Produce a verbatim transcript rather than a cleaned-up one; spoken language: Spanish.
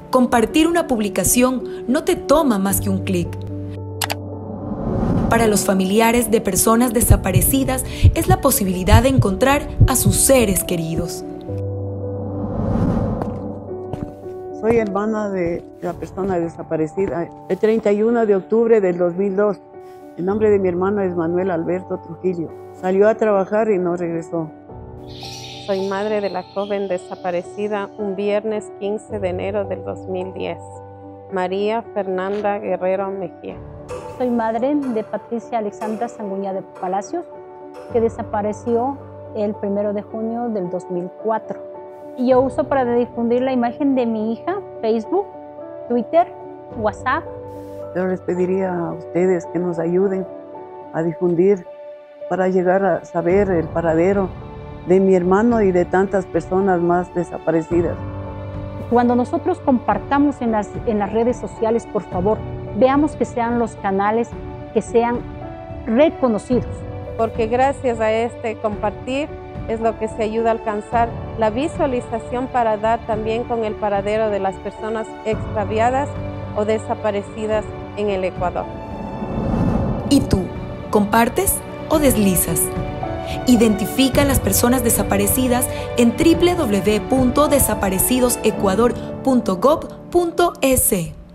Compartir una publicación no te toma más que un clic. Para los familiares de personas desaparecidas es la posibilidad de encontrar a sus seres queridos. Soy hermana de la persona desaparecida. El treinta y uno de octubre del dos mil dos, el nombre de mi hermano es Manuel Alberto Trujillo. Salió a trabajar y no regresó. Soy madre de la joven desaparecida un viernes quince de enero del dos mil diez, María Fernanda Guerrero Mejía. Soy madre de Patricia Alexandra Sanguña de Palacios, que desapareció el primero de junio del dos mil cuatro. Y yo uso para difundir la imagen de mi hija Facebook, Twitter, WhatsApp. Yo les pediría a ustedes que nos ayuden a difundir para llegar a saber el paradero de mi hermano y de tantas personas más desaparecidas. Cuando nosotros compartamos en las, en las redes sociales, por favor, veamos que sean los canales que sean reconocidos. Porque gracias a este compartir es lo que se ayuda a alcanzar la visualización para dar también con el paradero de las personas extraviadas o desaparecidas en el Ecuador. ¿Y tú? ¿Compartes o deslizas? Identifica a las personas desaparecidas en doble u doble u doble u punto desaparecidos ecuador punto gob punto es.